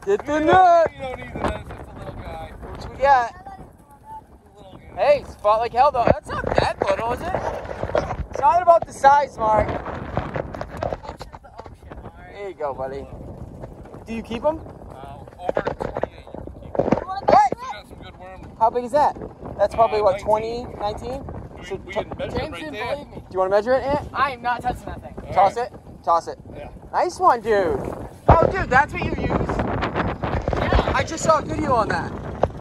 Get the net. You don't need the net, it's just a little guy. What we got? Hey, it's fought like hell though. That's not that little, is it? It's not about the size, Mark. There you go, buddy. Do you keep them? Over 28, you can keep them. What? Got some good worms. How big is that? That's probably what, 19. 20, 19? So we can measure it right there. Do you want to measure it, Ant? I am not touching that thing. Toss it. Toss it. Yeah. Nice one, dude. Oh, dude, that's what you use? Yeah. I just saw a video on that.